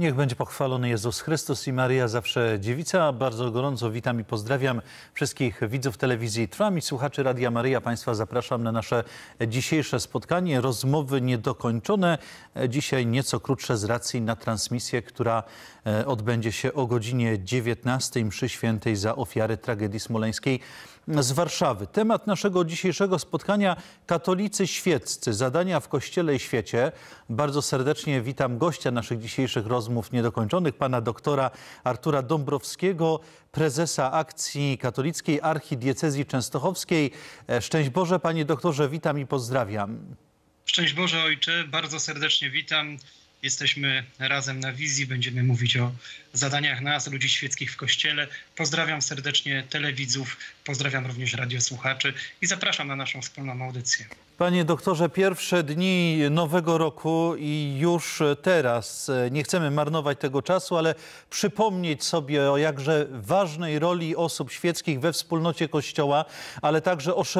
Niech będzie pochwalony Jezus Chrystus i Maryja zawsze dziewica. Bardzo gorąco witam i pozdrawiam wszystkich widzów telewizji Trwam i słuchaczy Radia Maryja. Państwa zapraszam na nasze dzisiejsze spotkanie. Rozmowy niedokończone. Dzisiaj nieco krótsze z racji na transmisję, która odbędzie się o godzinie 19 mszy świętej za ofiary tragedii smoleńskiej z Warszawy. Temat naszego dzisiejszego spotkania: katolicy świeccy, zadania w Kościele i świecie. Bardzo serdecznie witam gościa naszych dzisiejszych rozmów niedokończonych, pana doktora Artura Dąbrowskiego, prezesa Akcji Katolickiej Archidiecezji Częstochowskiej. Szczęść Boże, panie doktorze, witam i pozdrawiam. Szczęść Boże, ojcze, bardzo serdecznie witam. Jesteśmy razem na wizji, będziemy mówić o zadaniach nas, ludzi świeckich w Kościele. Pozdrawiam serdecznie telewidzów, pozdrawiam również radiosłuchaczy i zapraszam na naszą wspólną audycję. Panie doktorze, pierwsze dni nowego roku i już teraz nie chcemy marnować tego czasu, ale przypomnieć sobie o jakże ważnej roli osób świeckich we wspólnocie Kościoła, ale także o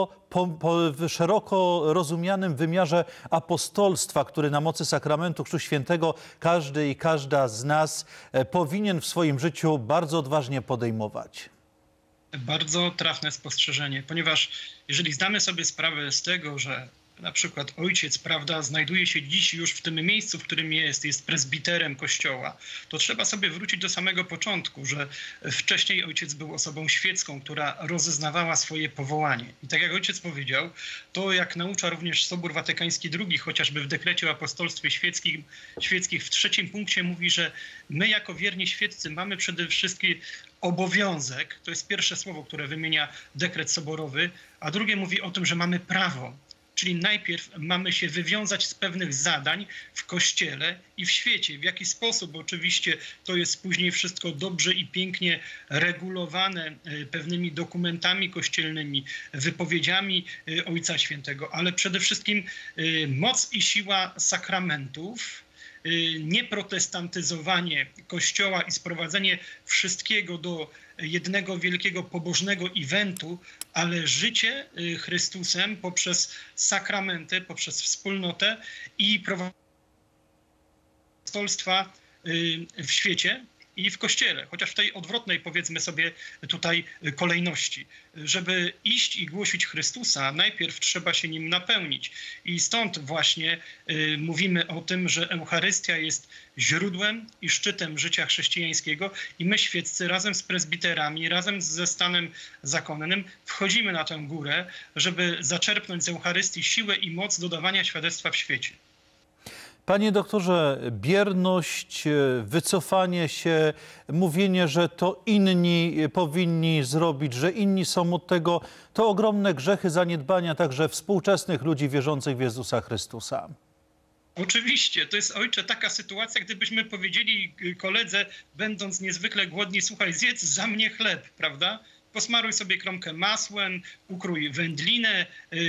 szeroko rozumianym wymiarze apostolstwa, który na mocy sakramentu Chrztu Świętego każdy i każda z nas powinien w swoim życiu bardzo odważnie podejmować. Bardzo trafne spostrzeżenie, ponieważ jeżeli zdamy sobie sprawę z tego, że na przykład ojciec, prawda, znajduje się dziś już w tym miejscu, w którym jest prezbiterem Kościoła, to trzeba sobie wrócić do samego początku, że wcześniej ojciec był osobą świecką, która rozeznawała swoje powołanie. I tak jak ojciec powiedział, to jak naucza również Sobór Watykański II, chociażby w dekrecie o apostolstwie świeckich w 3. punkcie mówi, że my jako wierni świeccy mamy przede wszystkim obowiązek, to jest pierwsze słowo, które wymienia dekret soborowy, a drugie mówi o tym, że mamy prawo. Czyli najpierw mamy się wywiązać z pewnych zadań w Kościele i w świecie. W jaki sposób? Oczywiście to jest później wszystko dobrze i pięknie regulowane pewnymi dokumentami kościelnymi, wypowiedziami Ojca Świętego, ale przede wszystkim moc i siła sakramentów, nieprotestantyzowanie Kościoła i sprowadzenie wszystkiego do jednego wielkiego pobożnego eventu, ale życie Chrystusem poprzez sakramenty, poprzez wspólnotę i apostolstwa w świecie i w Kościele, chociaż w tej odwrotnej, powiedzmy sobie tutaj, kolejności. Żeby iść i głosić Chrystusa, najpierw trzeba się Nim napełnić. I stąd właśnie mówimy o tym, że Eucharystia jest źródłem i szczytem życia chrześcijańskiego i my świeccy razem z prezbiterami, razem ze stanem zakonnym wchodzimy na tę górę, żeby zaczerpnąć z Eucharystii siłę i moc do dawania świadectwa w świecie. Panie doktorze, bierność, wycofanie się, mówienie, że to inni powinni zrobić, że inni są od tego, to ogromne grzechy, zaniedbania także współczesnych ludzi wierzących w Jezusa Chrystusa. Oczywiście, to jest, ojcze, taka sytuacja, gdybyśmy powiedzieli koledze, będąc niezwykle głodni: słuchaj, zjedz za mnie chleb, prawda? Posmaruj sobie kromkę masłem, ukrój wędlinę,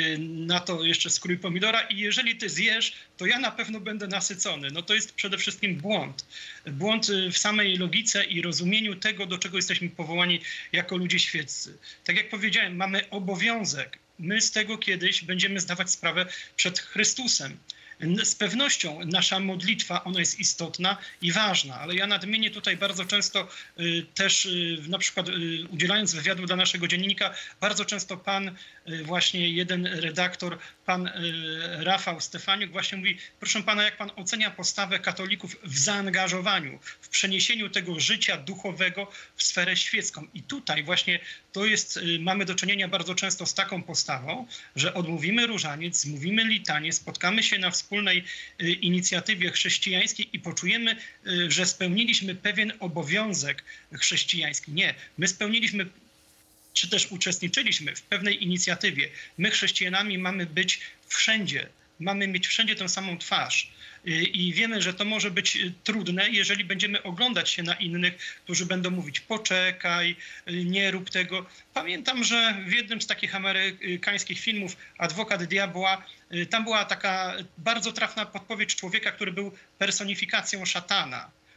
na to jeszcze skrój pomidora i jeżeli ty zjesz, to ja na pewno będę nasycony. No to jest przede wszystkim błąd. Błąd w samej logice i rozumieniu tego, do czego jesteśmy powołani jako ludzie świeccy. Tak jak powiedziałem, mamy obowiązek. My z tego kiedyś będziemy zdawać sprawę przed Chrystusem. Z pewnością nasza modlitwa, ona jest istotna i ważna, ale ja nadmienię tutaj bardzo często też, na przykład udzielając wywiadu dla naszego dziennika, bardzo często pan, właśnie jeden redaktor, pan Rafał Stefaniuk właśnie mówi: proszę pana, jak pan ocenia postawę katolików w zaangażowaniu, w przeniesieniu tego życia duchowego w sferę świecką. I tutaj właśnie to jest, mamy do czynienia bardzo często z taką postawą, że odmówimy różaniec, mówimy litanię, spotkamy się na wspólnej inicjatywie chrześcijańskiej i poczujemy, że spełniliśmy pewien obowiązek chrześcijański. Nie, my spełniliśmy, czy też uczestniczyliśmy w pewnej inicjatywie. My chrześcijanami mamy być wszędzie, mamy mieć wszędzie tę samą twarz. I wiemy, że to może być trudne, jeżeli będziemy oglądać się na innych, którzy będą mówić: poczekaj, nie rób tego. Pamiętam, że w jednym z takich amerykańskich filmów Adwokat Diabła, tam była taka bardzo trafna podpowiedź człowieka, który był personifikacją szatana.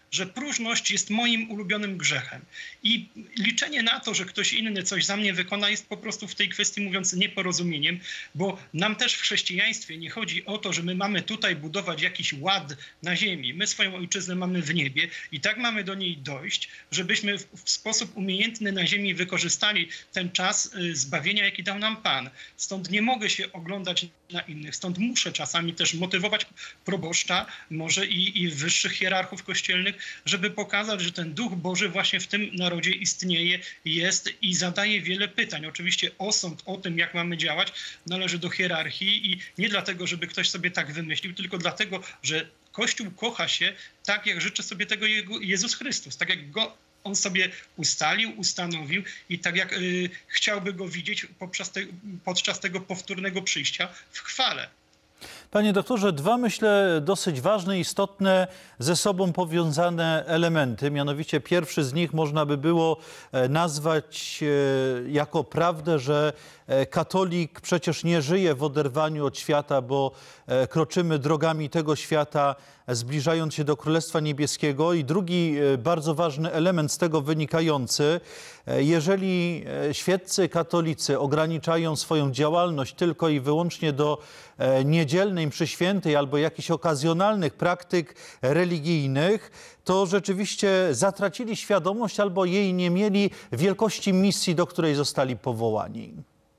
że próżność jest moim ulubionym grzechem. I liczenie na to, że ktoś inny coś za mnie wykona, jest po prostu w tej kwestii, mówiąc, nieporozumieniem, bo nam też w chrześcijaństwie nie chodzi o to, że my mamy tutaj budować jakiś ład na ziemi. My swoją ojczyznę mamy w niebie i tak mamy do niej dojść, żebyśmy w sposób umiejętny na ziemi wykorzystali ten czas zbawienia, jaki dał nam Pan. Stąd nie mogę się oglądać na innych, stąd muszę czasami też motywować proboszcza, może i wyższych hierarchów kościelnych, żeby pokazać, że ten Duch Boży właśnie w tym narodzie istnieje, jest i zadaje wiele pytań. Oczywiście osąd o tym, jak mamy działać, należy do hierarchii i nie dlatego, żeby ktoś sobie tak wymyślił, tylko dlatego, że Kościół kocha się tak, jak życzy sobie tego Jezus Chrystus, tak jak go on sobie ustalił, ustanowił i tak jak chciałby go widzieć podczas tego powtórnego przyjścia w chwale. Panie doktorze, dwa, myślę, dosyć ważne, istotne, ze sobą powiązane elementy. Mianowicie pierwszy z nich można by było nazwać jako prawdę, że katolik przecież nie żyje w oderwaniu od świata, bo kroczymy drogami tego świata, zbliżając się do Królestwa Niebieskiego. I drugi bardzo ważny element z tego wynikający, jeżeli świeccy katolicy ograniczają swoją działalność tylko i wyłącznie do niedzielnej mszy świętej albo jakichś okazjonalnych praktyk religijnych, to rzeczywiście zatracili świadomość albo jej nie mieli wielkości misji, do której zostali powołani.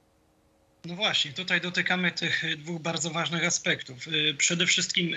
No właśnie, tutaj dotykamy tych dwóch bardzo ważnych aspektów. Przede wszystkim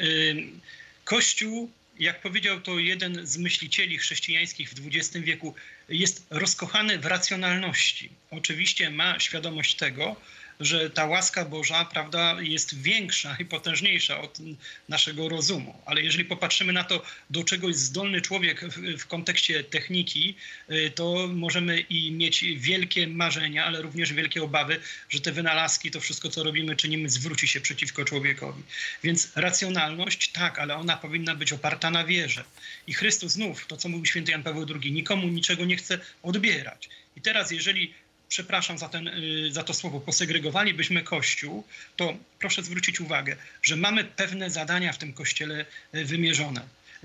Kościół, jak powiedział to jeden z myślicieli chrześcijańskich w XX wieku, jest rozkochany w racjonalności. Oczywiście ma świadomość tego, że ta łaska Boża, prawda, jest większa i potężniejsza od naszego rozumu. Ale jeżeli popatrzymy na to, do czego jest zdolny człowiek w kontekście techniki, to możemy i mieć wielkie marzenia, ale również wielkie obawy, że te wynalazki, to wszystko, co robimy, czynimy, zwróci się przeciwko człowiekowi. Więc racjonalność, tak, ale ona powinna być oparta na wierze. I Chrystus znów, to co mówił święty Jan Paweł II, nikomu niczego nie chce odbierać. I teraz, jeżeli przepraszam za to słowo, posegregowalibyśmy Kościół, to proszę zwrócić uwagę, że mamy pewne zadania w tym Kościele wymierzone.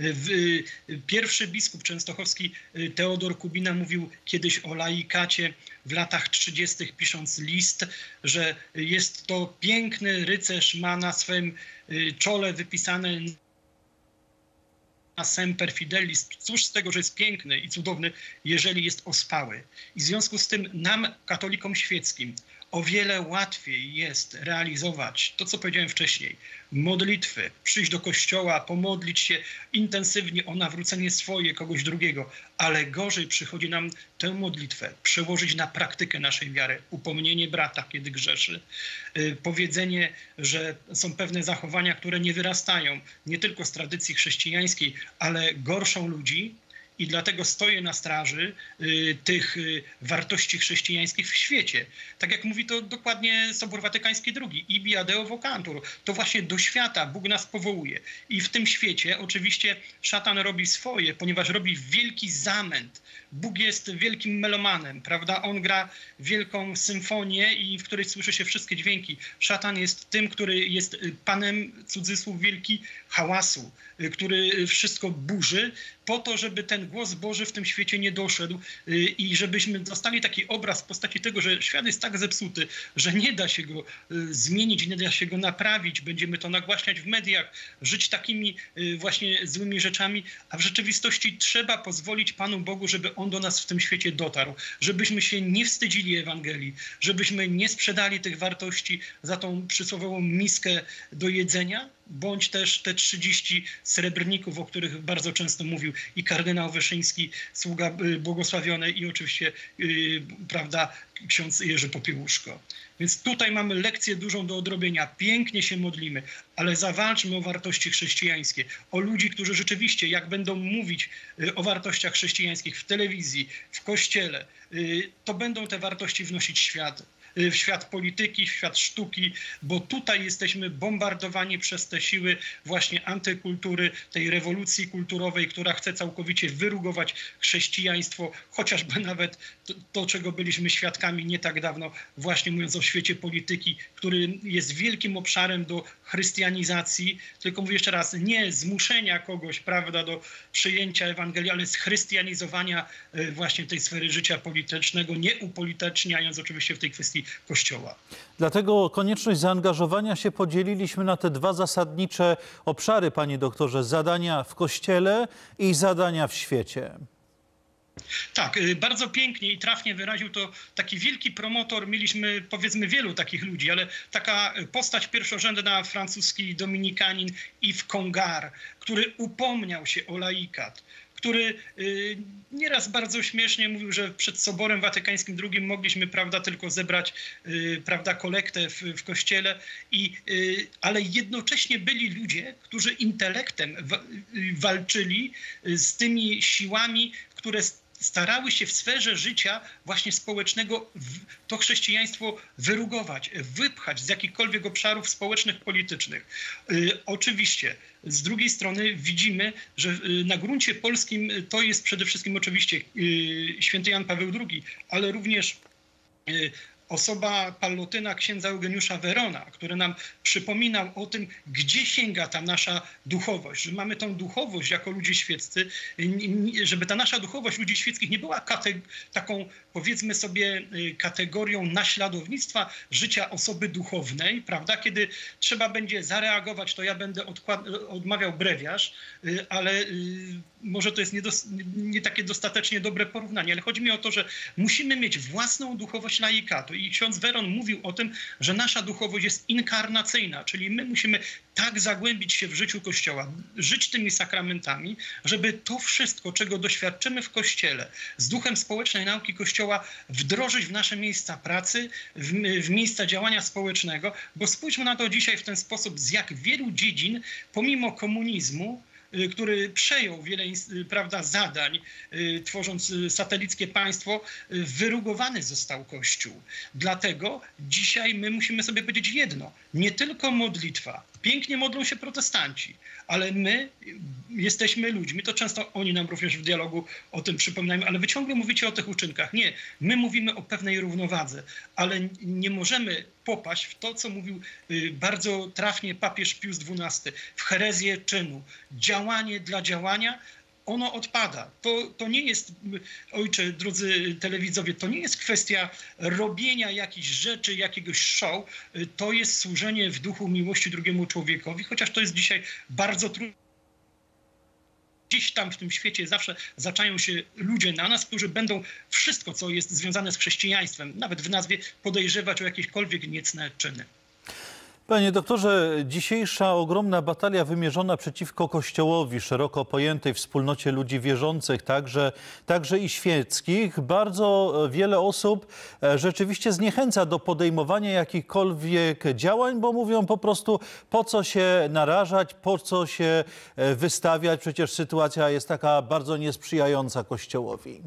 Pierwszy biskup częstochowski Teodor Kubina mówił kiedyś o laikacie w latach 30., pisząc list, że jest to piękny rycerz, ma na swym czole wypisane semper fidelis. Cóż z tego, że jest piękny i cudowny, jeżeli jest ospały. I w związku z tym nam, katolikom świeckim, o wiele łatwiej jest realizować to, co powiedziałem wcześniej. Modlitwy, przyjść do kościoła, pomodlić się intensywnie o nawrócenie swoje, kogoś drugiego. Ale gorzej przychodzi nam tę modlitwę przełożyć na praktykę naszej wiary. Upomnienie brata, kiedy grzeszy. Powiedzenie, że są pewne zachowania, które nie wyrastają nie tylko z tradycji chrześcijańskiej, ale gorszą ludzi. I dlatego stoję na straży tych wartości chrześcijańskich w świecie. Tak jak mówi to dokładnie Sobór Watykański II, ibi adeo vocantur. To właśnie do świata Bóg nas powołuje. I w tym świecie oczywiście szatan robi swoje, ponieważ robi wielki zamęt. Bóg jest wielkim melomanem, prawda? On gra wielką symfonię, i w której słyszy się wszystkie dźwięki. Szatan jest tym, który jest panem, cudzysłów wielki, hałasu, który wszystko burzy, po to, żeby ten głos Boży w tym świecie nie doszedł i żebyśmy dostali taki obraz w postaci tego, że świat jest tak zepsuty, że nie da się go zmienić, nie da się go naprawić. Będziemy to nagłaśniać w mediach, żyć takimi właśnie złymi rzeczami, a w rzeczywistości trzeba pozwolić Panu Bogu, żeby On do nas w tym świecie dotarł, żebyśmy się nie wstydzili Ewangelii, żebyśmy nie sprzedali tych wartości za tą przysłowiową miskę do jedzenia, bądź też te 30 srebrników, o których bardzo często mówił i kardynał Wyszyński, sługa błogosławiony, i oczywiście prawda, ksiądz Jerzy Popiełuszko. Więc tutaj mamy lekcję dużą do odrobienia. Pięknie się modlimy, ale zawalczmy o wartości chrześcijańskie. O ludzi, którzy rzeczywiście, jak będą mówić o wartościach chrześcijańskich w telewizji, w kościele, to będą te wartości wnosić w świat. w świat polityki, w świat sztuki, bo tutaj jesteśmy bombardowani przez te siły właśnie antykultury, tej rewolucji kulturowej, która chce całkowicie wyrugować chrześcijaństwo, chociażby nawet to, czego byliśmy świadkami nie tak dawno, właśnie mówiąc o świecie polityki, który jest wielkim obszarem do chrystianizacji, tylko mówię jeszcze raz, nie zmuszenia kogoś, prawda, do przyjęcia Ewangelii, ale schrystianizowania właśnie tej sfery życia politycznego, nie upolityczniając oczywiście w tej kwestii Kościoła. Dlatego konieczność zaangażowania się podzieliliśmy na te dwa zasadnicze obszary, panie doktorze, zadania w Kościele i zadania w świecie. Tak, bardzo pięknie i trafnie wyraził to taki wielki promotor. Mieliśmy, powiedzmy, wielu takich ludzi, ale taka postać pierwszorzędna, francuski dominikanin Yves Congar, który upomniał się o laikat, który nieraz bardzo śmiesznie mówił, że przed Soborem Watykańskim II mogliśmy, prawda, tylko zebrać, prawda, kolektę w kościele, ale jednocześnie byli ludzie, którzy intelektem walczyli z tymi siłami, które starały się w sferze życia właśnie społecznego to chrześcijaństwo wyrugować, wypchać z jakichkolwiek obszarów społecznych, politycznych. Oczywiście z drugiej strony widzimy, że na gruncie polskim to jest przede wszystkim oczywiście święty Jan Paweł II, ale również osoba Pallotyna księdza Eugeniusza Verona, który nam przypominał o tym, gdzie sięga ta nasza duchowość, że mamy tą duchowość jako ludzie świeccy, żeby ta nasza duchowość ludzi świeckich nie była taką, powiedzmy sobie, kategorią naśladownictwa życia osoby duchownej, prawda? Kiedy trzeba będzie zareagować, to ja będę odmawiał brewiarz, ale może to jest nie takie dostatecznie dobre porównanie, ale chodzi mi o to, że musimy mieć własną duchowość laikatu. I ksiądz Veron mówił o tym, że nasza duchowość jest inkarnacyjna, czyli my musimy tak zagłębić się w życiu Kościoła, żyć tymi sakramentami, żeby to wszystko, czego doświadczymy w Kościele, z duchem społecznej nauki Kościoła wdrożyć w nasze miejsca pracy, w miejsca działania społecznego, bo spójrzmy na to dzisiaj w ten sposób, z jak wielu dziedzin, pomimo komunizmu, który przejął wiele, prawda, zadań, tworząc satelickie państwo, wyrugowany został Kościół. Dlatego dzisiaj my musimy sobie powiedzieć jedno, nie tylko modlitwa. Pięknie modlą się protestanci, ale my jesteśmy ludźmi, to często oni nam również w dialogu o tym przypominają, ale wy ciągle mówicie o tych uczynkach. Nie, my mówimy o pewnej równowadze, ale nie możemy popaść w to, co mówił bardzo trafnie papież Pius XII, w herezję czynu. Działanie dla działania, ono odpada. To nie jest, ojcze, drodzy telewidzowie, to nie jest kwestia robienia jakichś rzeczy, jakiegoś show. To jest służenie w duchu miłości drugiemu człowiekowi, chociaż to jest dzisiaj bardzo trudne. Gdzieś tam w tym świecie zawsze zaczają się ludzie na nas, którzy będą wszystko, co jest związane z chrześcijaństwem, nawet w nazwie, podejrzewać o jakiekolwiek niecne czyny. Panie doktorze, dzisiejsza ogromna batalia wymierzona przeciwko Kościołowi, szeroko pojętej wspólnocie ludzi wierzących, także i świeckich, bardzo wiele osób rzeczywiście zniechęca do podejmowania jakichkolwiek działań, bo mówią po prostu, po co się narażać, po co się wystawiać, przecież sytuacja jest taka bardzo niesprzyjająca Kościołowi.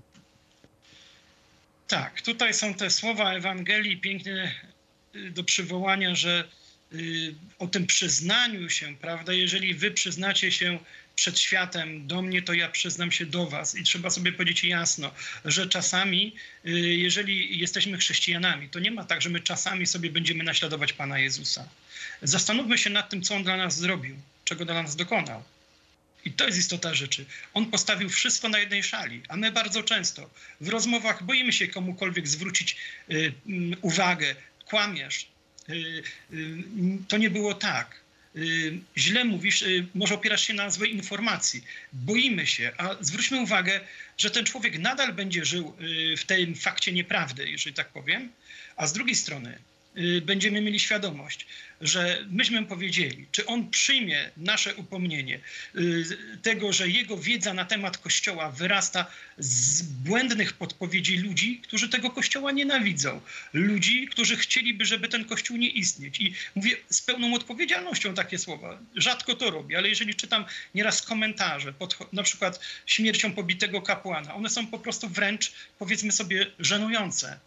Tak, tutaj są te słowa Ewangelii piękne do przywołania, że o tym przyznaniu się, prawda, jeżeli wy przyznacie się przed światem do mnie, to ja przyznam się do was. I trzeba sobie powiedzieć jasno, że czasami, jeżeli jesteśmy chrześcijanami, to nie ma tak, że my czasami sobie będziemy naśladować Pana Jezusa. Zastanówmy się nad tym, co On dla nas zrobił, czego dla nas dokonał. I to jest istota rzeczy. On postawił wszystko na jednej szali, a my bardzo często w rozmowach boimy się komukolwiek zwrócić uwagę. Kłamiesz. To nie było tak. Źle mówisz, może opierasz się na złej informacji. Boimy się, a zwróćmy uwagę, że ten człowiek nadal będzie żył w tym fakcie nieprawdy, jeżeli tak powiem, a z drugiej strony będziemy mieli świadomość, że myśmy powiedzieli, czy on przyjmie nasze upomnienie tego, że jego wiedza na temat Kościoła wyrasta z błędnych podpowiedzi ludzi, którzy tego Kościoła nienawidzą. Ludzi, którzy chcieliby, żeby ten Kościół nie istnieć. I mówię z pełną odpowiedzialnością takie słowa. Rzadko to robię, ale jeżeli czytam nieraz komentarze pod na przykład śmiercią pobitego kapłana, one są po prostu wręcz, powiedzmy sobie, żenujące.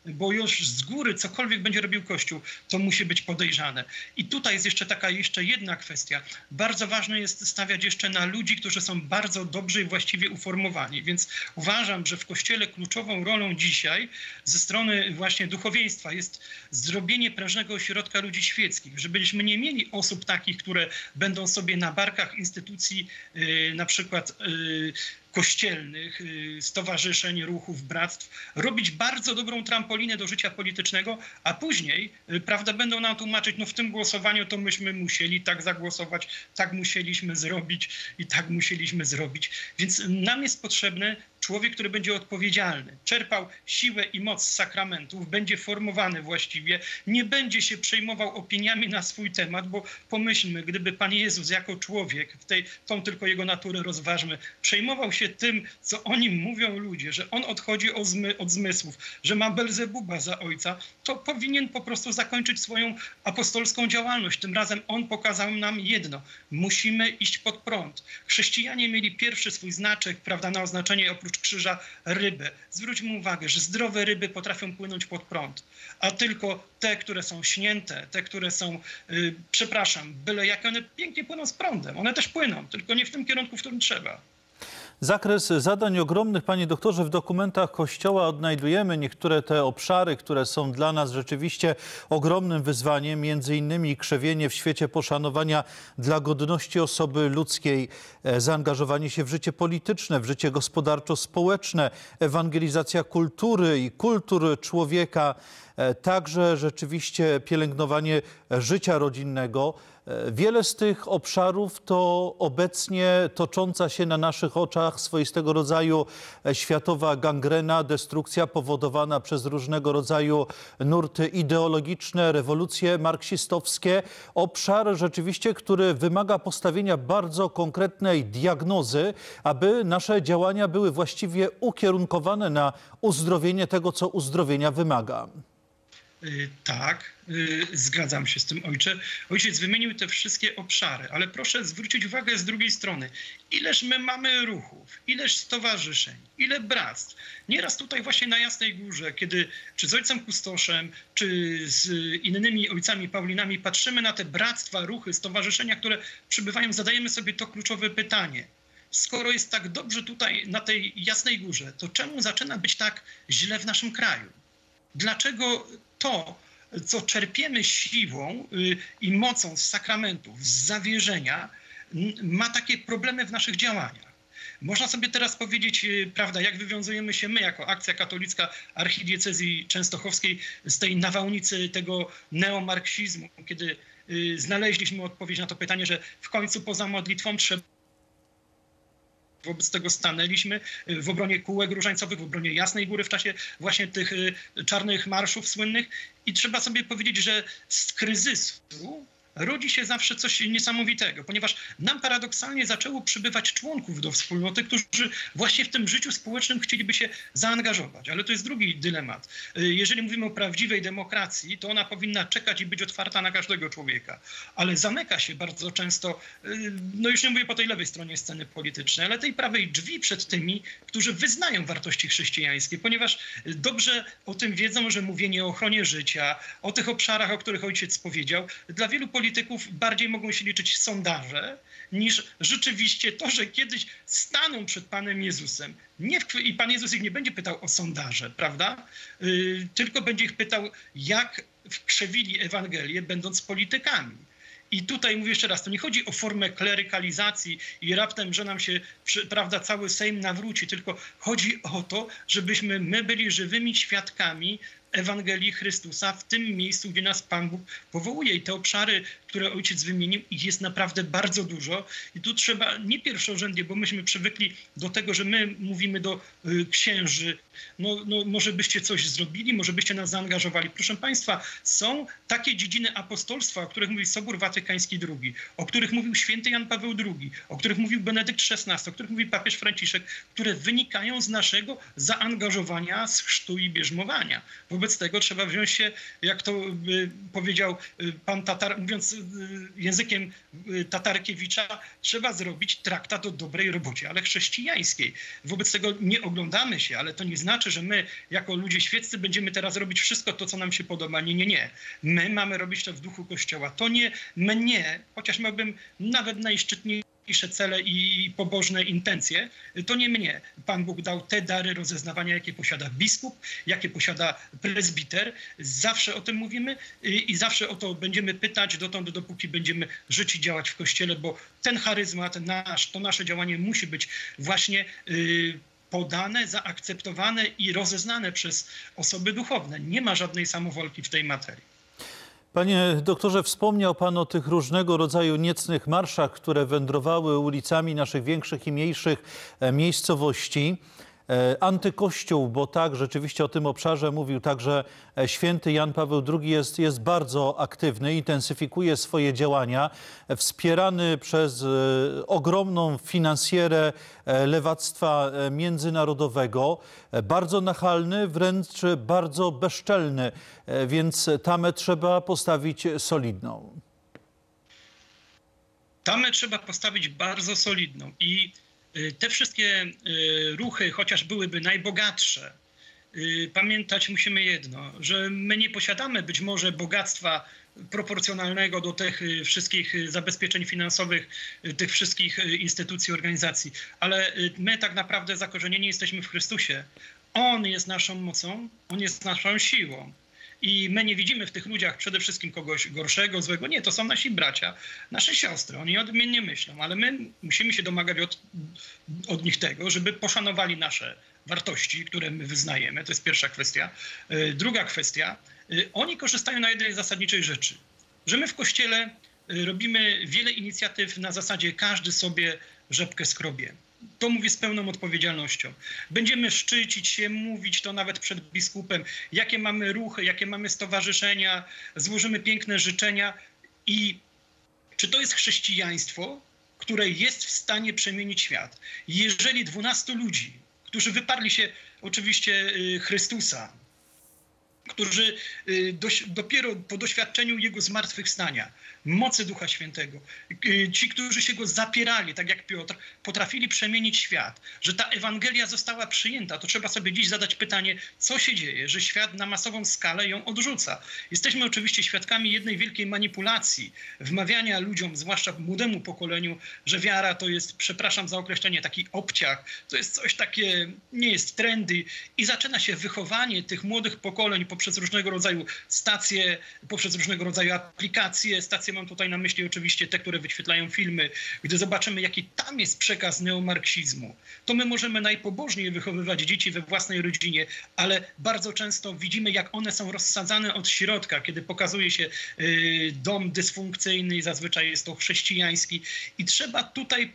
bo już z góry cokolwiek będzie robił Kościół, to musi być podejrzane. I tutaj jest jeszcze jedna kwestia. Bardzo ważne jest stawiać jeszcze na ludzi, którzy są bardzo dobrze i właściwie uformowani. Więc uważam, że w Kościele kluczową rolą dzisiaj ze strony właśnie duchowieństwa jest zrobienie prężnego ośrodka ludzi świeckich, żebyśmy nie mieli osób takich, które będą sobie na barkach instytucji na przykład kościelnych, stowarzyszeń, ruchów, bractw, robić bardzo dobrą trampolinę do życia politycznego, a później, prawda, będą nam tłumaczyć, no w tym głosowaniu to myśmy musieli tak zagłosować, tak musieliśmy zrobić i tak musieliśmy zrobić. Więc nam jest potrzebny człowiek, który będzie odpowiedzialny, czerpał siłę i moc z sakramentów, będzie formowany właściwie, nie będzie się przejmował opiniami na swój temat, bo pomyślmy, gdyby Pan Jezus jako człowiek, tą tylko jego naturę rozważmy, przejmował się tym, co o nim mówią ludzie, że on odchodzi od zmysłów, że ma Belzebuba za ojca, to powinien po prostu zakończyć swoją apostolską działalność. Tym razem on pokazał nam jedno. Musimy iść pod prąd. Chrześcijanie mieli pierwszy swój znaczek, prawda, na oznaczenie oprócz krzyża rybę. Zwróćmy uwagę, że zdrowe ryby potrafią płynąć pod prąd, a tylko te, które są śnięte, te, które są, byle jak, one pięknie płyną z prądem. One też płyną, tylko nie w tym kierunku, w którym trzeba. Zakres zadań ogromnych, panie doktorze, w dokumentach Kościoła odnajdujemy niektóre te obszary, które są dla nas rzeczywiście ogromnym wyzwaniem, między innymi krzewienie w świecie poszanowania dla godności osoby ludzkiej, zaangażowanie się w życie polityczne, w życie gospodarczo-społeczne, ewangelizacja kultury i kultur człowieka, także rzeczywiście pielęgnowanie życia rodzinnego. Wiele z tych obszarów to obecnie tocząca się na naszych oczach swoistego rodzaju światowa gangrena, destrukcja powodowana przez różnego rodzaju nurty ideologiczne, rewolucje marksistowskie. Obszar rzeczywiście, który wymaga postawienia bardzo konkretnej diagnozy, aby nasze działania były właściwie ukierunkowane na uzdrowienie tego, co uzdrowienia wymaga. Tak, zgadzam się z tym, ojcze. Ojciec wymienił te wszystkie obszary, ale proszę zwrócić uwagę z drugiej strony. Ileż my mamy ruchów, ileż stowarzyszeń, ile bractw. Nieraz tutaj właśnie na Jasnej Górze, kiedy czy z ojcem kustoszem, czy z innymi ojcami Paulinami patrzymy na te bractwa, ruchy, stowarzyszenia, które przybywają, zadajemy sobie to kluczowe pytanie. Skoro jest tak dobrze tutaj na tej Jasnej Górze, to czemu zaczyna być tak źle w naszym kraju? Dlaczego to, co czerpiemy siłą i mocą z sakramentów, z zawierzenia, ma takie problemy w naszych działaniach? Można sobie teraz powiedzieć, prawda, jak wywiązujemy się my jako Akcja Katolicka Archidiecezji Częstochowskiej z tej nawałnicy tego neomarksizmu, kiedy znaleźliśmy odpowiedź na to pytanie, że w końcu poza modlitwą trzeba. Wobec tego stanęliśmy w obronie kółek różańcowych, w obronie Jasnej Góry w czasie właśnie tych czarnych marszów słynnych. I trzeba sobie powiedzieć, że z kryzysu rodzi się zawsze coś niesamowitego, ponieważ nam paradoksalnie zaczęło przybywać członków do wspólnoty, którzy właśnie w tym życiu społecznym chcieliby się zaangażować. Ale to jest drugi dylemat. Jeżeli mówimy o prawdziwej demokracji, to ona powinna czekać i być otwarta na każdego człowieka. Ale zamyka się bardzo często, no już nie mówię po tej lewej stronie sceny politycznej, ale tej prawej drzwi przed tymi, którzy wyznają wartości chrześcijańskie, ponieważ dobrze o tym wiedzą, że mówienie o ochronie życia, o tych obszarach, o których ojciec powiedział, dla wielu polityków bardziej mogą się liczyć sondaże, niż rzeczywiście to, że kiedyś staną przed Panem Jezusem. I Pan Jezus ich nie będzie pytał o sondaże, prawda? Tylko będzie ich pytał, jak wkrzewili Ewangelię, będąc politykami. I tutaj mówię jeszcze raz, to nie chodzi o formę klerykalizacji i raptem, że nam się, prawda, cały Sejm nawróci, tylko chodzi o to, żebyśmy my byli żywymi świadkami Ewangelii Chrystusa w tym miejscu, gdzie nas Pan Bóg powołuje. I te obszary, które ojciec wymienił, ich jest naprawdę bardzo dużo. I tu trzeba nie pierwszorzędnie, bo myśmy przywykli do tego, że my mówimy do księży, no może byście coś zrobili, może byście nas zaangażowali. Proszę Państwa, są takie dziedziny apostolstwa, o których mówił Sobór Watykański II, o których mówił święty Jan Paweł II, o których mówił Benedykt XVI, o których mówił papież Franciszek, które wynikają z naszego zaangażowania z chrztu i bierzmowania. Wobec tego trzeba wziąć się, jak to powiedział pan Tatar, mówiąc językiem Tatarkiewicza, trzeba zrobić traktat o dobrej robocie, ale chrześcijańskiej. Wobec tego nie oglądamy się, ale to nie znaczy, że my jako ludzie świeccy będziemy teraz robić wszystko to, co nam się podoba. Nie, nie, nie. My mamy robić to w duchu Kościoła. To nie mnie, chociaż miałbym nawet najszczytniejsze cele i pobożne intencje, to nie mnie Pan Bóg dał te dary rozeznawania, jakie posiada biskup, jakie posiada prezbiter. Zawsze o tym mówimy i zawsze o to będziemy pytać dotąd, dopóki będziemy żyć i działać w Kościele, bo ten charyzmat to nasze działanie musi być właśnie podane, zaakceptowane i rozeznane przez osoby duchowne. Nie ma żadnej samowolki w tej materii. Panie doktorze, wspomniał Pan o tych różnego rodzaju niecnych marszach, które wędrowały ulicami naszych większych i mniejszych miejscowości. Antykościół, bo tak, rzeczywiście o tym obszarze mówił także święty Jan Paweł II, jest bardzo aktywny, intensyfikuje swoje działania, wspierany przez ogromną finansjerę lewactwa międzynarodowego, bardzo nachalny, wręcz bardzo bezczelny, więc tamę trzeba postawić solidną. Tamę trzeba postawić bardzo solidną i te wszystkie ruchy, chociaż byłyby najbogatsze, pamiętać musimy jedno, że my nie posiadamy być może bogactwa proporcjonalnego do tych wszystkich zabezpieczeń finansowych, tych wszystkich instytucji, organizacji, ale my tak naprawdę zakorzenieni jesteśmy w Chrystusie. On jest naszą mocą, On jest naszą siłą. I my nie widzimy w tych ludziach przede wszystkim kogoś gorszego, złego. Nie, to są nasi bracia, nasze siostry. Oni odmiennie myślą, ale my musimy się domagać od nich tego, żeby poszanowali nasze wartości, które my wyznajemy. To jest pierwsza kwestia. Druga kwestia. Oni korzystają na jednej zasadniczej rzeczy, że my w Kościele robimy wiele inicjatyw na zasadzie każdy sobie rzepkę skrobie. To mówię z pełną odpowiedzialnością. Będziemy szczycić się, mówić to nawet przed biskupem, jakie mamy ruchy, jakie mamy stowarzyszenia, złożymy piękne życzenia. I czy to jest chrześcijaństwo, które jest w stanie przemienić świat? Jeżeli 12 ludzi, którzy wyparli się oczywiście Chrystusa, którzy dopiero po doświadczeniu Jego zmartwychwstania, mocy Ducha Świętego, ci, którzy się Go zapierali, tak jak Piotr, potrafili przemienić świat, że ta Ewangelia została przyjęta, to trzeba sobie dziś zadać pytanie, co się dzieje, że świat na masową skalę ją odrzuca. Jesteśmy oczywiście świadkami jednej wielkiej manipulacji, wmawiania ludziom, zwłaszcza młodemu pokoleniu, że wiara to jest, przepraszam za określenie, taki obciach, to jest coś takie, nie jest trendy i zaczyna się wychowanie tych młodych pokoleń poprzez różnego rodzaju stacje, poprzez różnego rodzaju aplikacje. Stacje mam tutaj na myśli oczywiście te, które wyświetlają filmy. Gdy zobaczymy, jaki tam jest przekaz neomarksizmu, to my możemy najpobożniej wychowywać dzieci we własnej rodzinie, ale bardzo często widzimy, jak one są rozsadzane od środka, kiedy pokazuje się dom dysfunkcyjny i zazwyczaj jest to chrześcijański. I trzeba tutaj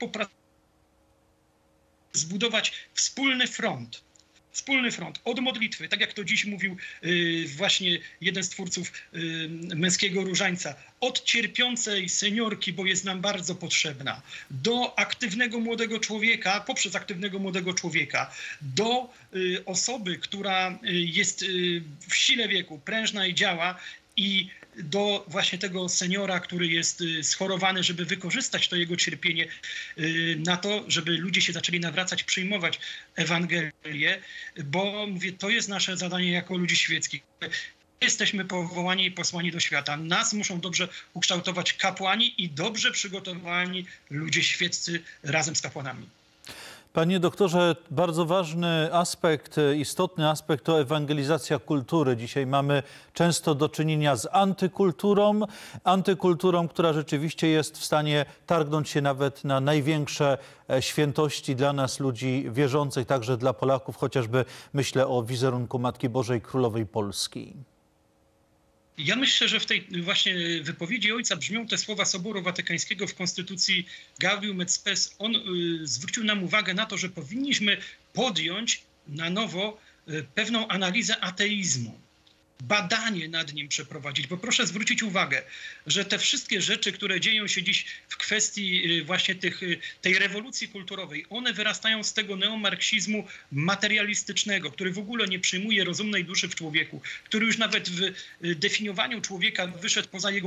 zbudować wspólny front. Wspólny front od modlitwy, tak jak to dziś mówił właśnie jeden z twórców Męskiego Różańca, od cierpiącej seniorki, bo jest nam bardzo potrzebna, do aktywnego młodego człowieka, poprzez aktywnego młodego człowieka, do osoby, która jest w sile wieku, prężna i działa, i do właśnie tego seniora, który jest schorowany, żeby wykorzystać to jego cierpienie na to, żeby ludzie się zaczęli nawracać, przyjmować Ewangelię, bo mówię, to jest nasze zadanie jako ludzi świeckich. Jesteśmy powołani i posłani do świata. Nas muszą dobrze ukształtować kapłani i dobrze przygotowani ludzie świeccy razem z kapłanami. Panie doktorze, bardzo ważny aspekt, istotny aspekt to ewangelizacja kultury. Dzisiaj mamy często do czynienia z antykulturą, która rzeczywiście jest w stanie targnąć się nawet na największe świętości dla nas, ludzi wierzących, także dla Polaków, chociażby myślę o wizerunku Matki Bożej Królowej Polski. Ja myślę, że w tej właśnie wypowiedzi ojca brzmią te słowa Soboru Watykańskiego w konstytucji Gaudium et Spes. On zwrócił nam uwagę na to, że powinniśmy podjąć na nowo pewną analizę ateizmu. badanie nad nim przeprowadzić, bo proszę zwrócić uwagę, że te wszystkie rzeczy, które dzieją się dziś w kwestii właśnie tej rewolucji kulturowej, one wyrastają z tego neomarksizmu materialistycznego, który w ogóle nie przyjmuje rozumnej duszy w człowieku, który już nawet w definiowaniu człowieka wyszedł poza jego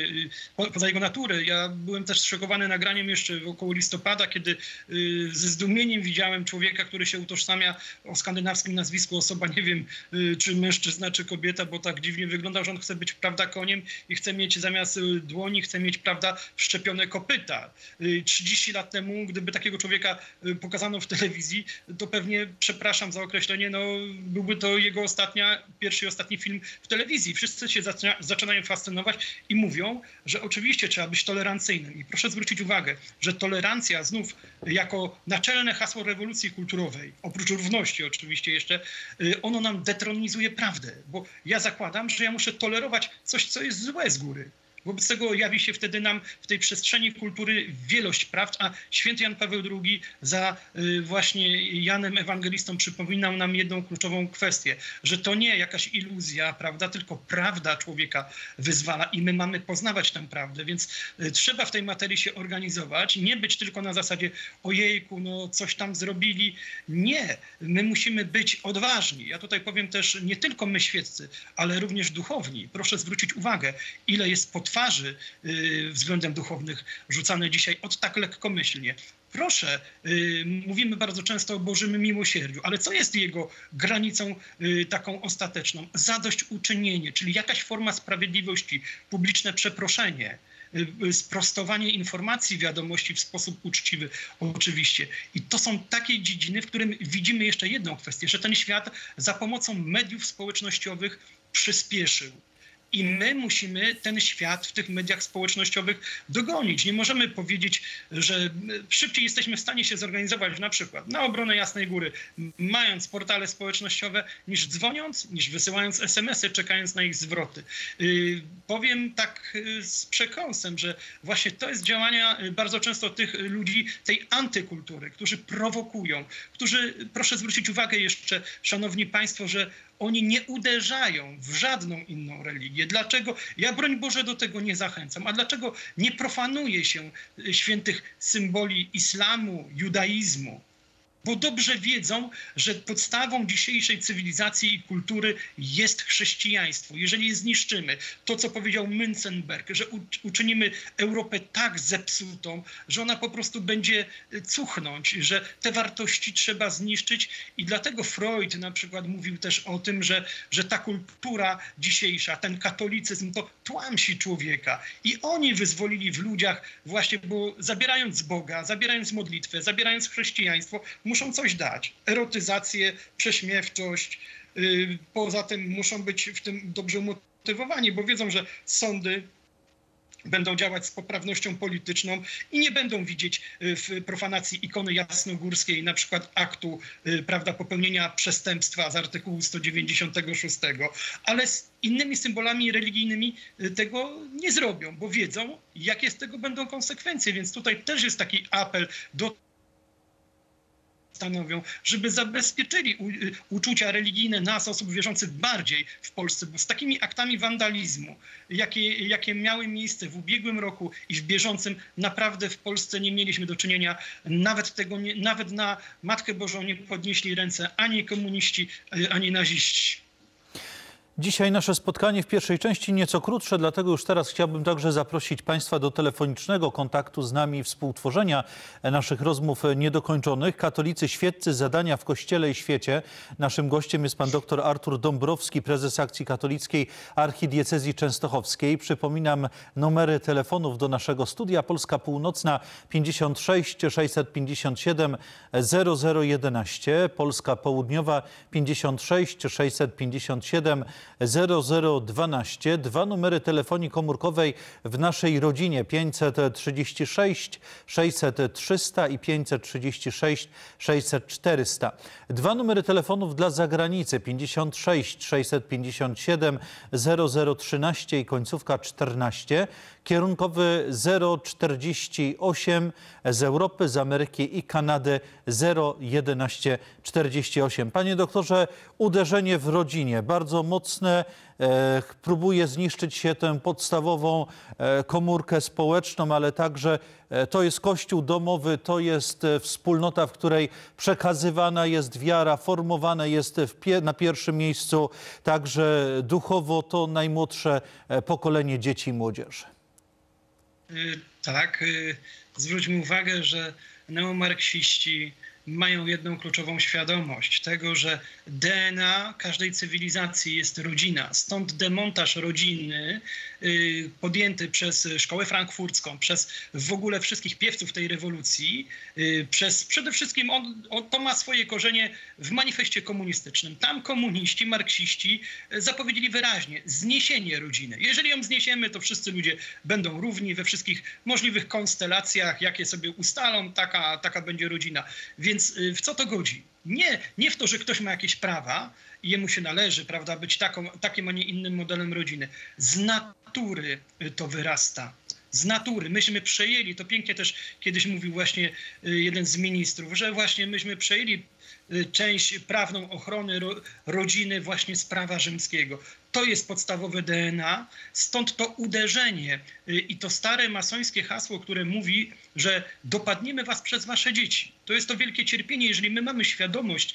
naturę. Ja byłem też zszokowany nagraniem jeszcze około listopada, kiedy ze zdumieniem widziałem człowieka, który się utożsamia o skandynawskim nazwisku, osoba, nie wiem, czy mężczyzna, czy kobieta, bo tak dziwnie wygląda, że on chce być, prawda, koniem i chce mieć zamiast dłoni, chce mieć, prawda, wszczepione kopyta. 30 lat temu, gdyby takiego człowieka pokazano w telewizji, to pewnie, przepraszam za określenie, no byłby to jego pierwszy i ostatni film w telewizji. Wszyscy się zaczynają fascynować i mówią, że oczywiście trzeba być tolerancyjnym. I proszę zwrócić uwagę, że tolerancja znów jako naczelne hasło rewolucji kulturowej, oprócz równości oczywiście jeszcze, ono nam detronizuje prawdę, bo ja zakładam, że ja muszę tolerować coś, co jest złe z góry. Wobec tego jawi się wtedy nam w tej przestrzeni kultury wielość prawd, a święty Jan Paweł II za właśnie Janem Ewangelistą przypominał nam jedną kluczową kwestię, że to nie jakaś iluzja, prawda, tylko prawda człowieka wyzwala i my mamy poznawać tę prawdę, więc trzeba w tej materii się organizować, nie być tylko na zasadzie ojejku, no coś tam zrobili. Nie, my musimy być odważni. Ja tutaj powiem też nie tylko my świeccy, ale również duchowni. Proszę zwrócić uwagę, ile jest twarzy względem duchownych rzucane dzisiaj tak lekkomyślnie. Proszę, mówimy bardzo często o Bożym miłosierdziu, ale co jest jego granicą taką ostateczną? Zadośćuczynienie, czyli jakaś forma sprawiedliwości, publiczne przeproszenie, sprostowanie informacji, wiadomości w sposób uczciwy oczywiście. I to są takie dziedziny, w którym widzimy jeszcze jedną kwestię, że ten świat za pomocą mediów społecznościowych przyspieszył. I my musimy ten świat w tych mediach społecznościowych dogonić. Nie możemy powiedzieć, że szybciej jesteśmy w stanie się zorganizować na przykład na obronę Jasnej Góry, mając portale społecznościowe, niż dzwoniąc, niż wysyłając SMS-y, czekając na ich zwroty. Powiem tak z przekąsem, że właśnie to jest działania bardzo często tych ludzi, tej antykultury, którzy prowokują, którzy, proszę zwrócić uwagę jeszcze, szanowni państwo, że oni nie uderzają w żadną inną religię. Dlaczego? Ja, broń Boże, do tego nie zachęcam. A dlaczego nie profanuje się świętych symboli islamu, judaizmu? Bo dobrze wiedzą, że podstawą dzisiejszej cywilizacji i kultury jest chrześcijaństwo. Jeżeli je zniszczymy, to co powiedział Münzenberg, że uczynimy Europę tak zepsutą, że ona po prostu będzie cuchnąć, że te wartości trzeba zniszczyć i dlatego Freud na przykład mówił też o tym, że ta kultura dzisiejsza, ten katolicyzm to tłamsi człowieka i oni wyzwolili w ludziach właśnie, bo zabierając Boga, zabierając modlitwę, zabierając chrześcijaństwo, muszą coś dać. Erotyzację, prześmiewczość. Poza tym muszą być w tym dobrze umotywowani, bo wiedzą, że sądy będą działać z poprawnością polityczną i nie będą widzieć w profanacji ikony jasnogórskiej na przykład aktu, prawda, popełnienia przestępstwa z artykułu 196, ale z innymi symbolami religijnymi tego nie zrobią, bo wiedzą, jakie z tego będą konsekwencje. Więc tutaj też jest taki apel do stanowią, żeby zabezpieczyli uczucia religijne nas, osób wierzących, bardziej w Polsce, bo z takimi aktami wandalizmu, jakie miały miejsce w ubiegłym roku i w bieżącym, naprawdę w Polsce nie mieliśmy do czynienia. Nawet na Matkę Bożą nie podnieśli ręce ani komuniści, ani naziści. Dzisiaj nasze spotkanie w pierwszej części nieco krótsze, dlatego już teraz chciałbym także zaprosić Państwa do telefonicznego kontaktu z nami i współtworzenia naszych rozmów niedokończonych. Katolicy świeccy, zadania w Kościele i świecie. Naszym gościem jest pan dr Artur Dąbrowski, prezes Akcji Katolickiej Archidiecezji Częstochowskiej. Przypominam numery telefonów do naszego studia. Polska Północna 56 657 0011, Polska Południowa 56 657 0012. Dwa numery telefonii komórkowej w naszej rodzinie 536 600 300 i 536 600 400. Dwa numery telefonów dla zagranicy 56 657 0013 i końcówka 14. Kierunkowy 048 z Europy, z Ameryki i Kanady 01148. Panie doktorze, uderzenie w rodzinie, bardzo mocno mocne, próbuje zniszczyć się tę podstawową komórkę społeczną, ale także to jest Kościół domowy, to jest wspólnota, w której przekazywana jest wiara, formowane jest na pierwszym miejscu także duchowo to najmłodsze pokolenie dzieci i młodzieży. Tak, zwróćmy uwagę, że neomarksiści mają jedną kluczową świadomość tego, że DNA każdej cywilizacji jest rodzina. Stąd demontaż rodziny podjęty przez szkołę frankfurcką, przez w ogóle wszystkich piewców tej rewolucji, przede wszystkim to ma swoje korzenie w manifestie komunistycznym. Tam komuniści, marksiści zapowiedzieli wyraźnie zniesienie rodziny. Jeżeli ją zniesiemy, to wszyscy ludzie będą równi we wszystkich możliwych konstelacjach, jakie sobie ustalą, taka będzie rodzina. Więc w co to godzi? Nie w to, że ktoś ma jakieś prawa i jemu się należy, prawda, być takim, a nie innym modelem rodziny. Z natury to wyrasta. Z natury. Myśmy przejęli, to pięknie też kiedyś mówił właśnie jeden z ministrów, że właśnie myśmy przejęli część prawną ochrony rodziny właśnie z prawa rzymskiego. To jest podstawowe DNA, stąd to uderzenie i to stare masońskie hasło, które mówi, że dopadniemy was przez wasze dzieci. To jest to wielkie cierpienie, jeżeli my mamy świadomość,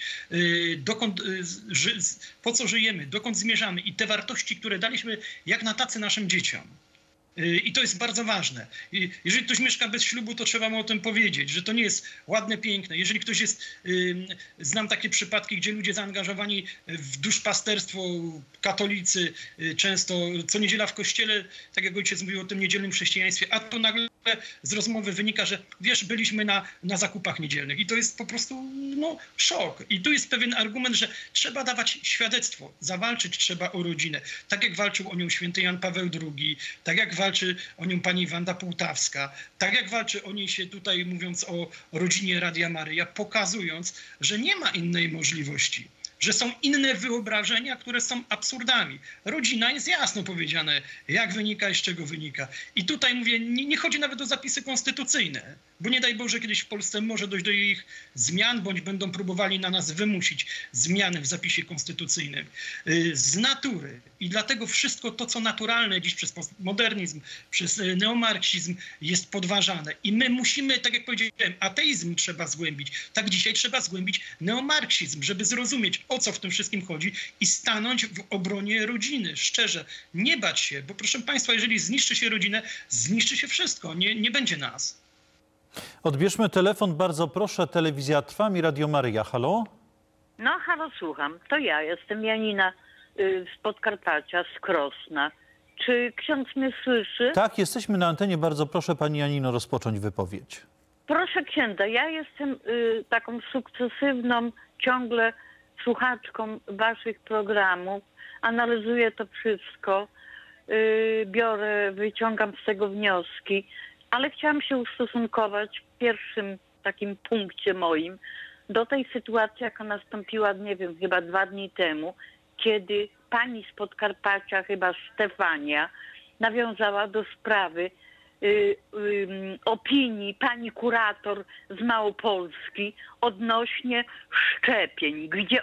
po co żyjemy, dokąd zmierzamy i te wartości, które daliśmy jak na tacy naszym dzieciom. I to jest bardzo ważne. Jeżeli ktoś mieszka bez ślubu, to trzeba mu o tym powiedzieć, że to nie jest ładne, piękne. Jeżeli ktoś jest, znam takie przypadki, gdzie ludzie zaangażowani w duszpasterstwo, katolicy, często co niedziela w kościele, tak jak ojciec mówił o tym niedzielnym chrześcijaństwie, a to nagle z rozmowy wynika, że wiesz, byliśmy na zakupach niedzielnych i to jest po prostu szok. I tu jest pewien argument, że trzeba dawać świadectwo, zawalczyć trzeba o rodzinę. Tak jak walczył o nią święty Jan Paweł II, tak jak walczy o nią pani Wanda Półtawska, tak jak walczy o niej się tutaj, mówiąc o rodzinie Radia Maryja, pokazując, że nie ma innej możliwości, że są inne wyobrażenia, które są absurdami. Rodzina jest jasno powiedziane, jak wynika i z czego wynika. I tutaj mówię, nie chodzi nawet o zapisy konstytucyjne, bo nie daj Boże, kiedyś w Polsce może dojść do ich zmian, bądź będą próbowali na nas wymusić zmiany w zapisie konstytucyjnym. Z natury. I dlatego wszystko to, co naturalne dziś przez postmodernizm, przez neomarksizm jest podważane. I my musimy, tak jak powiedziałem, ateizm trzeba zgłębić. Tak dzisiaj trzeba zgłębić neomarksizm, żeby zrozumieć, o co w tym wszystkim chodzi i stanąć w obronie rodziny. Szczerze, nie bać się, bo proszę Państwa, jeżeli zniszczy się rodzinę, zniszczy się wszystko. Nie będzie nas. Odbierzmy telefon, bardzo proszę. Telewizja Trwam i Radio Maryja. Halo? No, halo, słucham. To ja jestem Janina z Podkarpacia, z Krosna. Czy ksiądz mnie słyszy? Tak, jesteśmy na antenie. Bardzo proszę pani Janino rozpocząć wypowiedź. Proszę księdza, ja jestem taką sukcesywną ciągle słuchaczką waszych programów. Analizuję to wszystko. Wyciągam z tego wnioski. Ale chciałam się ustosunkować w pierwszym takim punkcie moim do tej sytuacji, jaka nastąpiła, nie wiem, chyba 2 dni temu, kiedy pani z Podkarpacia, chyba Stefania, nawiązała do sprawy opinii pani kurator z Małopolski odnośnie szczepień, gdzie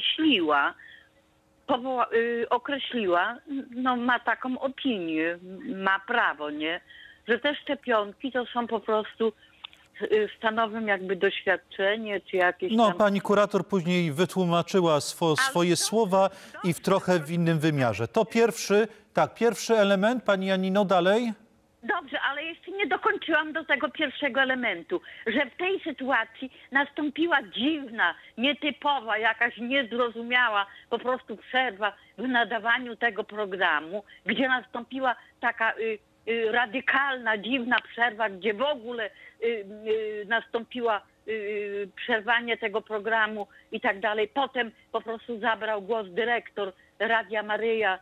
określiła, no ma taką opinię, ma prawo, nie? Że te szczepionki to są po prostu stanowią jakby doświadczenie, czy jakieś No, tam... pani kurator później wytłumaczyła swoje słowa i trochę w innym wymiarze. To pierwszy element, pani Janino, dalej? Dobrze, ale jeszcze nie dokończyłam do tego pierwszego elementu, że w tej sytuacji nastąpiła dziwna, nietypowa, jakaś niezrozumiała po prostu przerwa w nadawaniu tego programu, gdzie nastąpiła taka... radykalna, dziwna przerwa, gdzie w ogóle nastąpiła przerwanie tego programu i tak dalej. Potem po prostu zabrał głos dyrektor Radia Maryja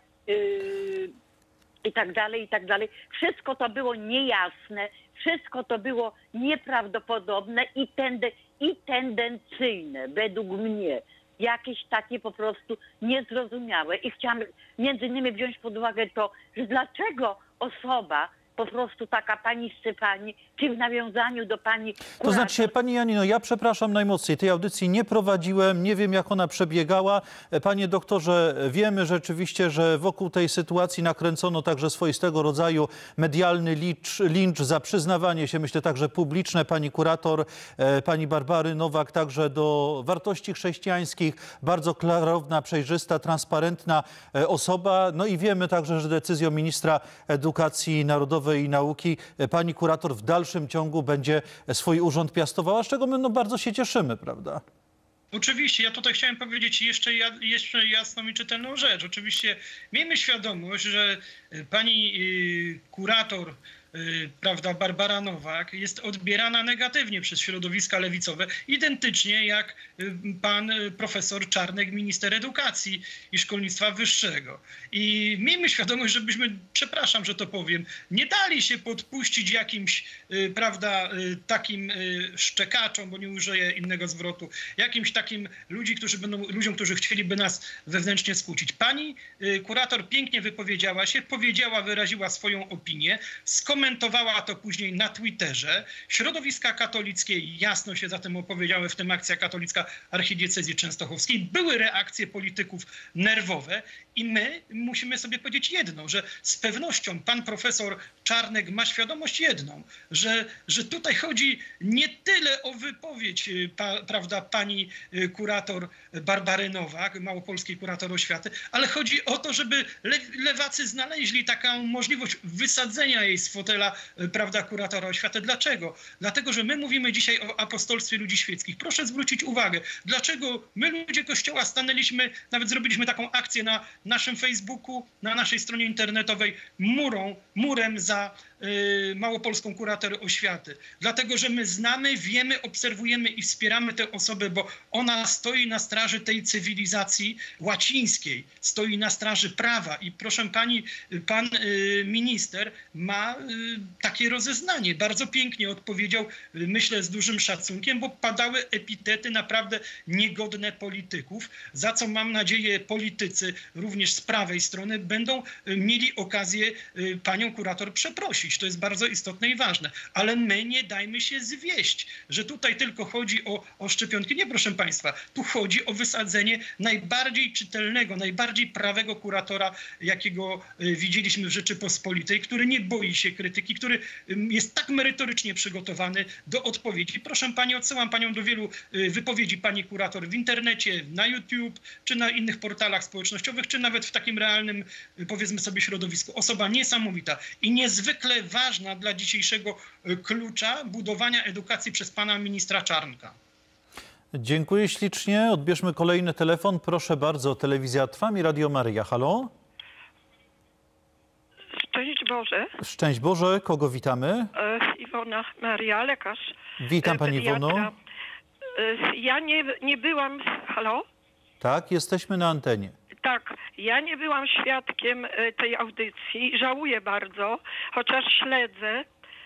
i tak dalej, i tak dalej. Wszystko to było niejasne, wszystko to było nieprawdopodobne i tendencyjne według mnie. Jakieś takie po prostu niezrozumiałe. I chciałam między innymi wziąć pod uwagę to, że dlaczego osoba po prostu taka pani Stefani, czy w nawiązaniu do pani kurator. To znaczy, pani Janino, ja przepraszam najmocniej, tej audycji nie prowadziłem, nie wiem jak ona przebiegała. Panie doktorze, wiemy rzeczywiście, że wokół tej sytuacji nakręcono także swoistego rodzaju medialny lincz za przyznawanie się, myślę także publiczne pani kurator, pani Barbary Nowak, także do wartości chrześcijańskich, bardzo klarowna, przejrzysta, transparentna osoba. No i wiemy także, że decyzją ministra edukacji narodowej i nauki pani kurator w dalszym ciągu będzie swój urząd piastowała, z czego my bardzo się cieszymy, prawda? Oczywiście, ja tutaj chciałem powiedzieć jeszcze jasną i czytelną rzecz. Oczywiście miejmy świadomość, że pani kurator, prawda, Barbara Nowak jest odbierana negatywnie przez środowiska lewicowe, identycznie jak pan profesor Czarnek, minister edukacji i szkolnictwa wyższego. I miejmy świadomość, żebyśmy, przepraszam, że to powiem, nie dali się podpuścić jakimś, prawda, takim szczekaczom, bo nie użyję innego zwrotu, jakimś takim ludziom, którzy chcieliby nas wewnętrznie skłócić. Pani kurator pięknie wypowiedziała się, wyraziła swoją opinię, skomentowała to później na Twitterze. Środowiska katolickie jasno się za tym opowiedziały, w tym Akcja Katolicka Archidiecezji Częstochowskiej. Były reakcje polityków nerwowe i my musimy sobie powiedzieć jedno, że z pewnością pan profesor Czarnek ma świadomość jedną, że tutaj chodzi nie tyle o wypowiedź, prawda, pani kurator Barbary Nowak, małopolskiej kurator oświaty, ale chodzi o to, żeby lewacy znaleźli taką możliwość wysadzenia jej z fotela, prawda, kuratora oświaty. Dlaczego? Dlatego, że my mówimy dzisiaj o apostolstwie ludzi świeckich. Proszę zwrócić uwagę, dlaczego my, ludzie Kościoła, stanęliśmy, nawet zrobiliśmy taką akcję na naszym Facebooku, na naszej stronie internetowej, murem za małopolską kurator oświaty. Dlatego, że my znamy, wiemy, obserwujemy i wspieramy tę osobę, bo ona stoi na straży tej cywilizacji łacińskiej, stoi na straży prawa i proszę pani, pan minister ma takie rozeznanie. Bardzo pięknie odpowiedział, myślę, z dużym szacunkiem, bo padały epitety naprawdę niegodne polityków, za co mam nadzieję politycy również z prawej strony będą mieli okazję panią kurator przeprosić. To jest bardzo istotne i ważne. Ale my nie dajmy się zwieść, że tutaj tylko chodzi o szczepionki. Nie, proszę państwa. Tu chodzi o wysadzenie najbardziej czytelnego, najbardziej prawego kuratora, jakiego widzieliśmy w Rzeczypospolitej, który nie boi się krytyki, który jest tak merytorycznie przygotowany do odpowiedzi. Proszę pani, odsyłam panią do wielu wypowiedzi pani kurator w internecie, na YouTube, czy na innych portalach społecznościowych, czy nawet w takim realnym, powiedzmy sobie, środowisku. Osoba niesamowita i niezwykle ważna dla dzisiejszego klucza budowania edukacji przez pana ministra Czarnka. Dziękuję ślicznie. Odbierzmy kolejny telefon. Proszę bardzo, telewizja Trwam i Radio Maryja. Halo? Szczęść Boże. Szczęść Boże. Kogo witamy? Iwona Maria, lekarz. Witam pani Iwono. Ja nie byłam... Halo? Tak, jesteśmy na antenie. Tak, ja nie byłam świadkiem tej audycji. Żałuję bardzo, chociaż śledzę.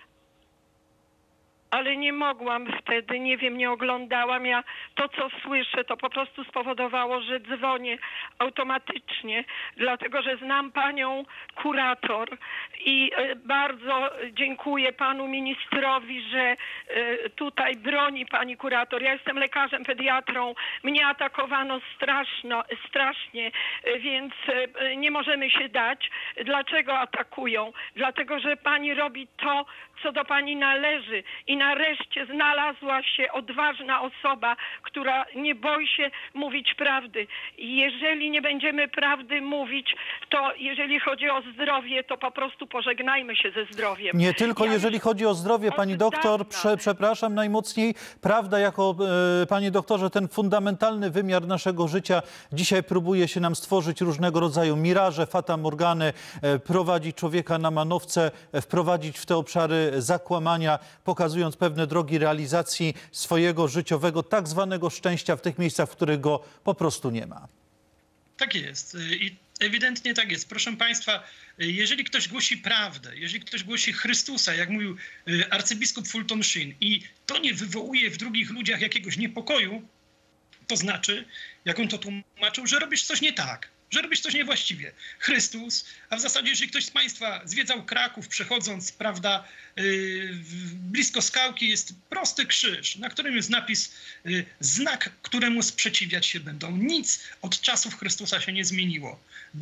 Ale nie mogłam wtedy, nie wiem, nie oglądałam. Ja to, co słyszę, to po prostu spowodowało, że dzwonię automatycznie, dlatego że znam panią kurator i bardzo dziękuję panu ministrowi, że tutaj broni pani kurator. Ja jestem lekarzem, pediatrą, mnie atakowano strasznie, więc nie możemy się dać. Dlaczego atakują? Dlatego, że pani robi to, co do pani należy i nareszcie znalazła się odważna osoba, która nie boi się mówić prawdy. I jeżeli nie będziemy prawdy mówić, to jeżeli chodzi o zdrowie, to po prostu pożegnajmy się ze zdrowiem. Nie tylko jeżeli chodzi o zdrowie, pani doktor, przepraszam najmocniej. Prawda jako, panie doktorze, ten fundamentalny wymiar naszego życia dzisiaj próbuje się nam stworzyć różnego rodzaju miraże, fata morgany, prowadzić człowieka na manowce, wprowadzić w te obszary zakłamania, pokazując pewne drogi realizacji swojego życiowego, tak zwanego szczęścia w tych miejscach, w których go po prostu nie ma. Tak jest. I ewidentnie tak jest. Proszę państwa, jeżeli ktoś głosi prawdę, jeżeli ktoś głosi Chrystusa, jak mówił arcybiskup Fulton Sheen, i to nie wywołuje w drugich ludziach jakiegoś niepokoju, to znaczy, jak on to tłumaczył, że robisz coś nie tak. że robisz coś niewłaściwie. Chrystus, a w zasadzie, jeżeli ktoś z Państwa zwiedzał Kraków, przechodząc, prawda, blisko skałki jest prosty krzyż, na którym jest napis znak, któremu sprzeciwiać się będą. Nic od czasów Chrystusa się nie zmieniło.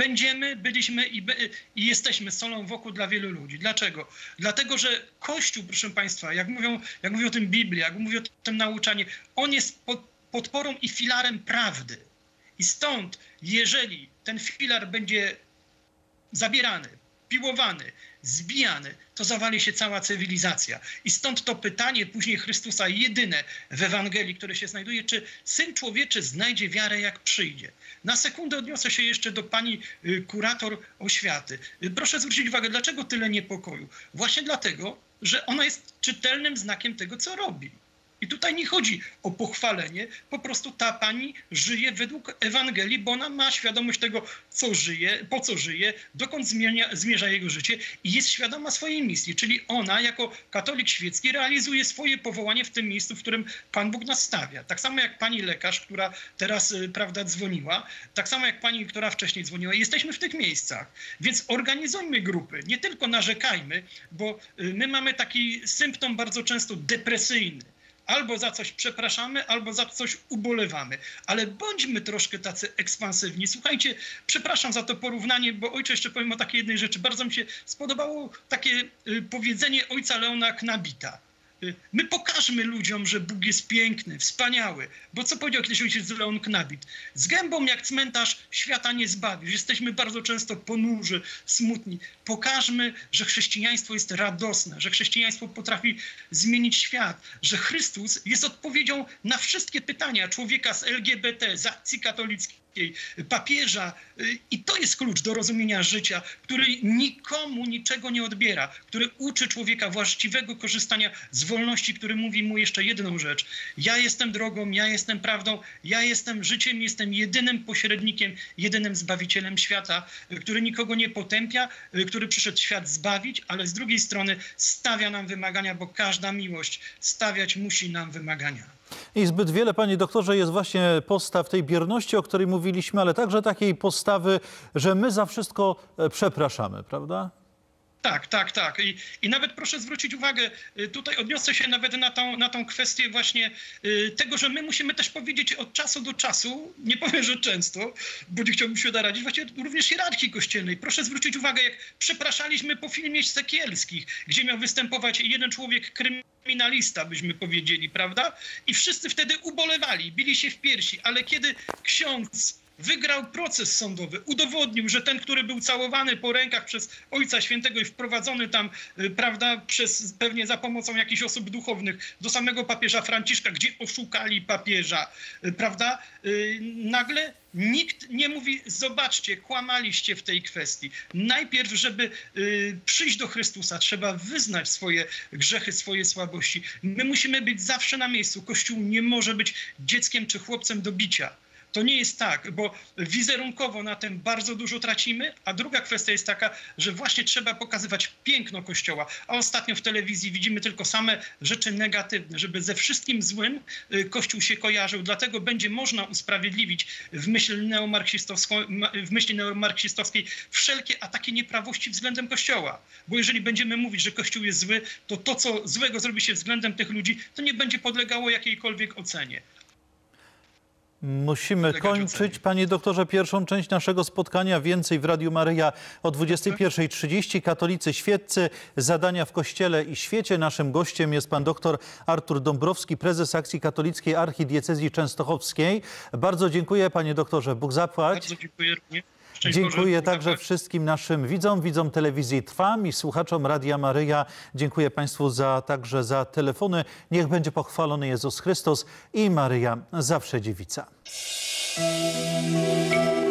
Byliśmy i jesteśmy solą wokół dla wielu ludzi. Dlaczego? Dlatego, że Kościół, proszę Państwa, jak mówi o tym Biblia, jak mówi o tym nauczanie, on jest podporą i filarem prawdy. I stąd, jeżeli ten filar będzie zabierany, piłowany, zbijany, to zawali się cała cywilizacja. I stąd to pytanie później Chrystusa jedyne w Ewangelii, które się znajduje, czy Syn Człowieczy znajdzie wiarę, jak przyjdzie. Na sekundę odniosę się jeszcze do pani kurator oświaty. Proszę zwrócić uwagę, dlaczego tyle niepokoju? Właśnie dlatego, że ona jest czytelnym znakiem tego, co robi. I tutaj nie chodzi o pochwalenie, po prostu ta pani żyje według Ewangelii, bo ona ma świadomość tego, co żyje, po co żyje, dokąd zmierza jego życie i jest świadoma swojej misji. Czyli ona jako katolik świecki realizuje swoje powołanie w tym miejscu, w którym Pan Bóg nas stawia. Tak samo jak pani lekarz, która teraz, prawda, dzwoniła, tak samo jak pani, która wcześniej dzwoniła. Jesteśmy w tych miejscach, więc organizujmy grupy, nie tylko narzekajmy, bo my mamy taki symptom bardzo często depresyjny. Albo za coś przepraszamy, albo za coś ubolewamy. Ale bądźmy troszkę tacy ekspansywni. Słuchajcie, przepraszam za to porównanie, bo ojcze, jeszcze powiem o takiej jednej rzeczy. Bardzo mi się spodobało takie powiedzenie ojca Leona Knabita. My pokażmy ludziom, że Bóg jest piękny, wspaniały. Bo co powiedział kiedyś ojciec Leon Knabit? Z gębą jak cmentarz świata nie zbawisz. Jesteśmy bardzo często ponurzy, smutni. Pokażmy, że chrześcijaństwo jest radosne, że chrześcijaństwo potrafi zmienić świat, że Chrystus jest odpowiedzią na wszystkie pytania człowieka z LGBT, z akcji katolickiej, papieża. I to jest klucz do rozumienia życia, który nikomu niczego nie odbiera, który uczy człowieka właściwego korzystania z wolności, który mówi mu jeszcze jedną rzecz. Ja jestem drogą, ja jestem prawdą, ja jestem życiem, jestem jedynym pośrednikiem, jedynym zbawicielem świata, który nikogo nie potępia, który przyszedł świat zbawić, ale z drugiej strony stawia nam wymagania, bo każda miłość stawiać musi nam wymagania. I zbyt wiele, panie doktorze, jest właśnie postaw tej bierności, o której mówiliśmy, ale także takiej postawy, że my za wszystko przepraszamy, prawda? Tak. I nawet proszę zwrócić uwagę, tutaj odniosę się nawet na tą kwestię właśnie tego, że my musimy też powiedzieć od czasu do czasu, nie powiem, że często, bo nie chciałbym się naradzić, właśnie również hierarchii kościelnej. Proszę zwrócić uwagę, jak przepraszaliśmy po filmie Sekielskich, gdzie miał występować jeden człowiek kryminalista, byśmy powiedzieli, prawda? I wszyscy wtedy ubolewali, bili się w piersi, ale kiedy ksiądz wygrał proces sądowy, udowodnił, że ten, który był całowany po rękach przez Ojca Świętego i wprowadzony tam, prawda, pewnie za pomocą jakichś osób duchownych do samego papieża Franciszka, gdzie oszukali papieża, prawda, nagle nikt nie mówi, zobaczcie, kłamaliście w tej kwestii. Najpierw, żeby przyjść do Chrystusa, trzeba wyznać swoje grzechy, swoje słabości. My musimy być zawsze na miejscu. Kościół nie może być dzieckiem czy chłopcem do bicia. To nie jest tak, bo wizerunkowo na tym bardzo dużo tracimy, a druga kwestia jest taka, że właśnie trzeba pokazywać piękno Kościoła, a ostatnio w telewizji widzimy tylko same rzeczy negatywne, żeby ze wszystkim złym Kościół się kojarzył, dlatego będzie można usprawiedliwić w myśli neomarksistowskiej wszelkie ataki nieprawości względem Kościoła, bo jeżeli będziemy mówić, że Kościół jest zły, to co złego zrobi się względem tych ludzi, to nie będzie podlegało jakiejkolwiek ocenie. Musimy kończyć, panie doktorze, pierwszą część naszego spotkania. Więcej w Radiu Maryja o 21:30. Katolicy świeccy, zadania w Kościele i świecie. Naszym gościem jest pan doktor Artur Dąbrowski, prezes Akcji Katolickiej Archidiecezji Częstochowskiej. Bardzo dziękuję, panie doktorze. Bóg zapłać. Bardzo dziękuję również. Dziękuję także wszystkim naszym widzom telewizji Trwam i słuchaczom Radia Maryja. Dziękuję państwu także za telefony. Niech będzie pochwalony Jezus Chrystus i Maryja zawsze dziewica.